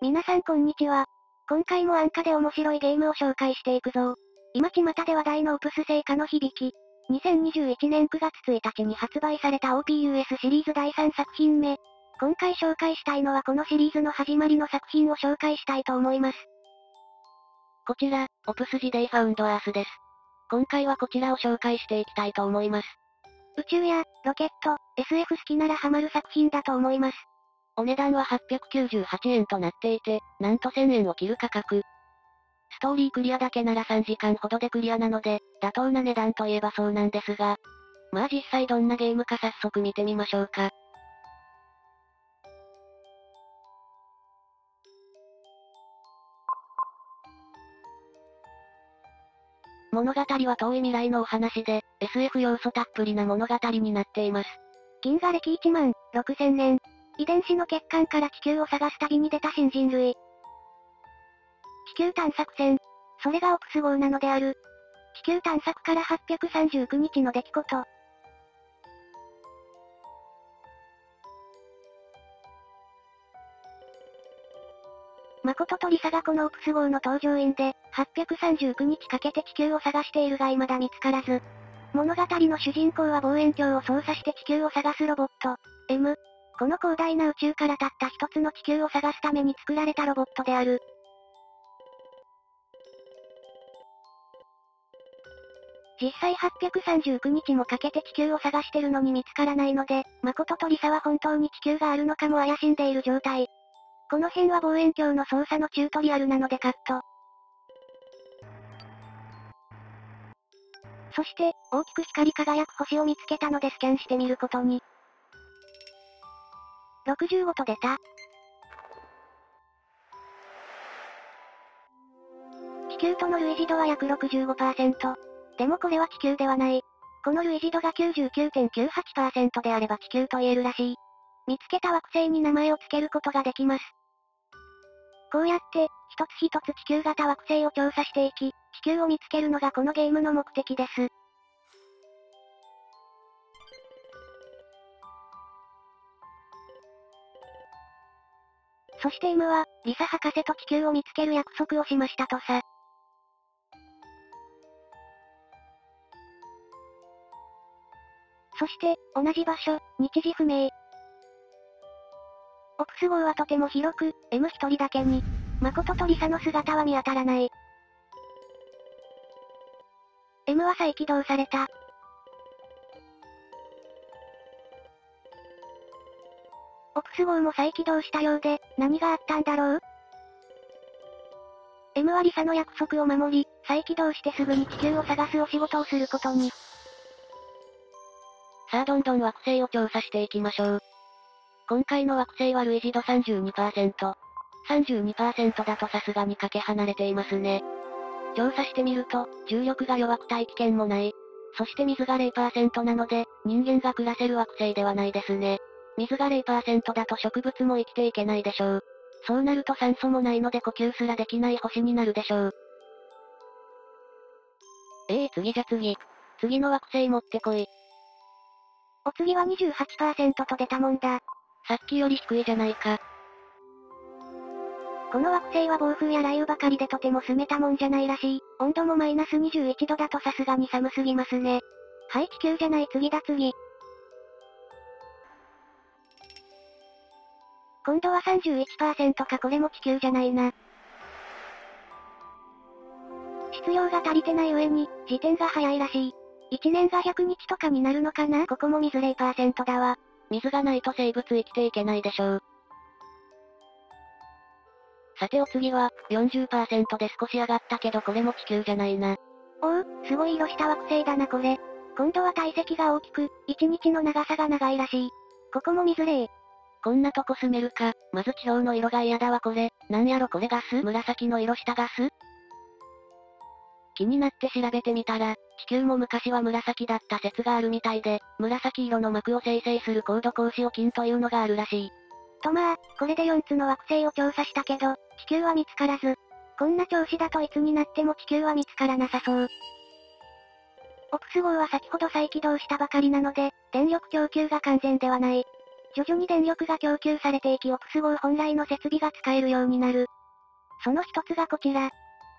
皆さんこんにちは。今回も安価で面白いゲームを紹介していくぞ。今巷で話題のオプス聖火の響き。2021年9月1日に発売された OPUS シリーズ第3作品目。今回紹介したいのはこのシリーズの始まりの作品を紹介したいと思います。 こちら、オプスジデイファウンドアースです。今回はこちらを紹介していきたいと思います。 宇宙や、ロケット、SF 好きならハマる作品だと思います。 お値段は898円となっていて、なんと1000円を切る価格。ストーリークリアだけなら3時間ほどでクリアなので、妥当な値段といえばそうなんですが。まあ実際どんなゲームか早速見てみましょうか。物語は遠い未来のお話で、SF 要素たっぷりな物語になっています。 銀河歴1万6000年。遺伝子の欠陥から地球を探す旅に出た新人類。地球探索船。それがオプス号なのである。地球探索から839日の出来事。誠とリサがこのオプス号の搭乗員で、839日かけて地球を探しているが未だ見つからず。物語の主人公は望遠鏡を操作して地球を探すロボット、M。この広大な宇宙からたった一つの地球を探すために作られたロボットである。実際839日もかけて地球を探してるのに見つからないので、誠とリサは本当に地球があるのかも怪しんでいる状態。この辺は望遠鏡の操作のチュートリアルなのでカット。そして、大きく光り輝く星を見つけたのでスキャンしてみることに。65と出た。地球との類似度は約 65%。でもこれは地球ではない。この類似度が 99.98% であれば地球と言えるらしい。見つけた惑星に名前を付けることができます。こうやって、一つ一つ地球型惑星を調査していき、地球を見つけるのがこのゲームの目的です。そして M は、リサ博士と地球を見つける約束をしましたとさ。そして、同じ場所、日時不明。オプス号はとても広く、M 一人だけに、誠とリサの姿は見当たらない。M は再起動された。オプス号も再起動したようで、何があったんだろう？ M はリサの約束を守り、再起動してすぐに地球を探すお仕事をすることに。 さあどんどん惑星を調査していきましょう。今回の惑星は類似度 32%。32% だとさすがにかけ離れていますね。調査してみると、重力が弱く大気圏もない。そして水が 0% なので、人間が暮らせる惑星ではないですね。水が 0% だと植物も生きていけないでしょう。そうなると酸素もないので呼吸すらできない星になるでしょう。次。次の惑星持ってこい。 お次は 28% と出たもんだ。 さっきより低いじゃないか。 この惑星は暴風や雷雨ばかりでとても住めたもんじゃないらしい。温度もマイナス21度だとさすがに寒すぎますね。はい、地球じゃない次。今度は 31% かこれも地球じゃないな。質量が足りてない上に、時点が早いらしい。1年が100日とかになるのかな？ここも水 0% だわ。 水がないと生物生きていけないでしょう。さてお次は、40% で少し上がったけどこれも地球じゃないな。 おお、すごい色した惑星だなこれ。今度は体積が大きく、1日の長さが長いらしい。ここも水0。 こんなとこ住めるか、まず地表の色が嫌だわこれ。なんやろこれガス？紫の色したガス？気になって調べてみたら、地球も昔は紫だった説があるみたいで、紫色の膜を生成する高度光子金というのがあるらしい。 とまあ、これで4つの惑星を調査したけど、地球は見つからず。こんな調子だといつになっても地球は見つからなさそう。オプス号は先ほど再起動したばかりなので、電力供給が完全ではない。 徐々に電力が供給されていきオプス号本来の設備が使えるようになる。その一つがこちら。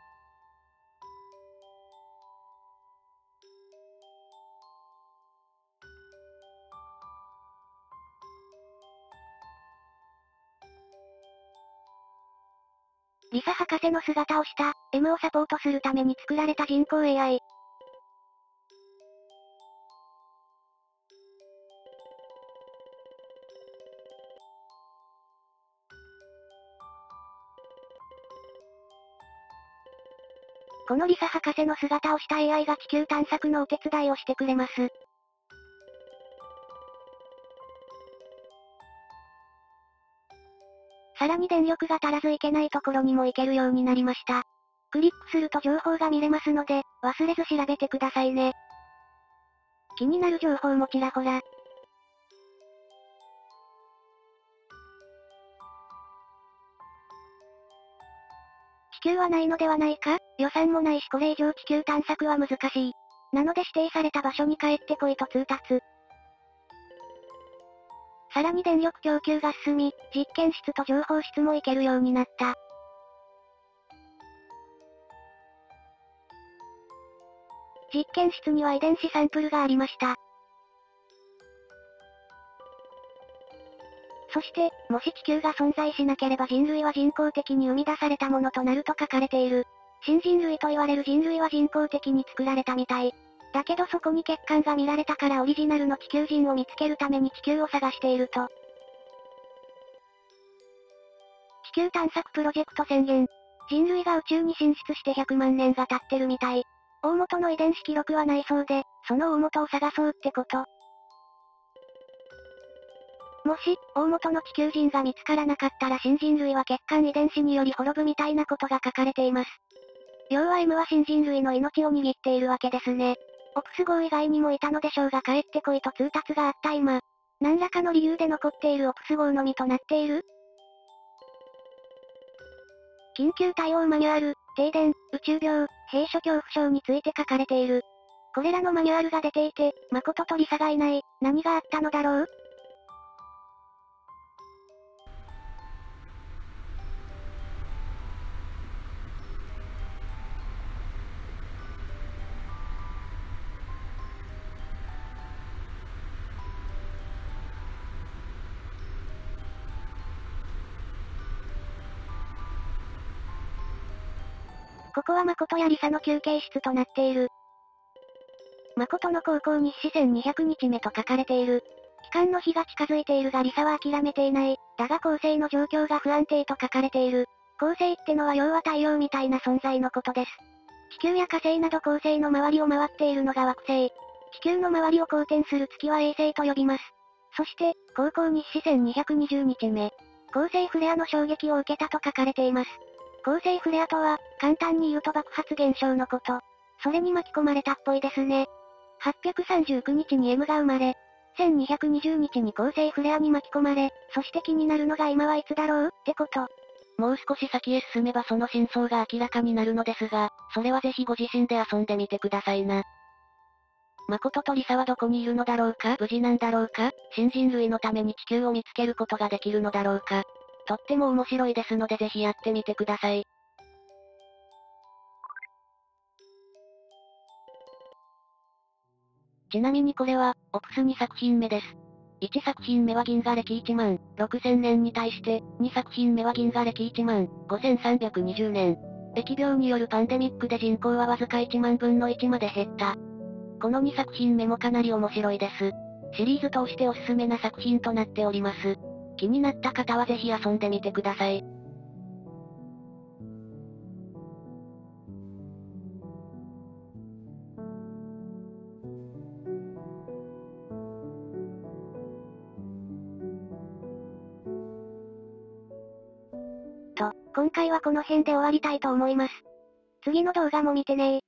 リサ博士の姿をした、M をサポートするために作られた人工 AI。このリサ博士の姿をした AI が地球探索のお手伝いをしてくれます。さらに電力が足らず行けないところにも行けるようになりました。クリックすると情報が見れますので、忘れず調べてくださいね。気になる情報もちらほら。地球はないのではないか？予算もないしこれ以上地球探索は難しい。なので指定された場所に帰ってこいと通達。さらに電力供給が進み、実験室と情報室も行けるようになった。実験室には遺伝子サンプルがありました。そして、もし地球が存在しなければ人類は人工的に生み出されたものとなると書かれている。新人類と言われる人類は人工的に作られたみたい。だけどそこに欠陥が見られたからオリジナルの地球人を見つけるために地球を探していると。地球探索プロジェクト宣言。人類が宇宙に進出して100万年が経ってるみたい。大元の遺伝子記録はないそうで、その大元を探そうってこと。もし、大元の地球人が見つからなかったら新人類は欠陥遺伝子により滅ぶみたいなことが書かれています。要は M は新人類の命を握っているわけですね。オプス号以外にもいたのでしょうが帰ってこいと通達があった今。何らかの理由で残っているオプス号のみとなっている？緊急対応マニュアル、停電、宇宙病、閉所恐怖症について書かれている。これらのマニュアルが出ていて、誠とリサがいない、何があったのだろう？ここは誠やリサの休憩室となっている。誠の高校日誌1200日目と書かれている。帰還の日が近づいているがリサは諦めていない。だが恒星の状況が不安定と書かれている。恒星ってのは要は太陽みたいな存在のことです。地球や火星など恒星の周りを回っているのが惑星。地球の周りを公転する月は衛星と呼びます。そして、高校日誌1220日目。恒星フレアの衝撃を受けたと書かれています。恒星フレアとは、簡単に言うと爆発現象のこと。それに巻き込まれたっぽいですね。839日に M が生まれ、1220日に恒星フレアに巻き込まれ、そして気になるのが今はいつだろうってこと。 もう少し先へ進めばその真相が明らかになるのですが、それはぜひご自身で遊んでみてくださいな。誠とリサはどこにいるのだろうか？無事なんだろうか？新人類のために地球を見つけることができるのだろうか？とっても面白いですのでぜひやってみてください。ちなみにこれは、オプス2作品目です。1作品目は銀河歴1万6000年に対して、2作品目は銀河歴1万5320年。疫病によるパンデミックで人口はわずか1万分の1まで減った。この2作品目もかなり面白いです。シリーズ通しておすすめな作品となっております。気になった方はぜひ遊んでみてください。 今回はこの辺で終わりたいと思います。次の動画も見てねー。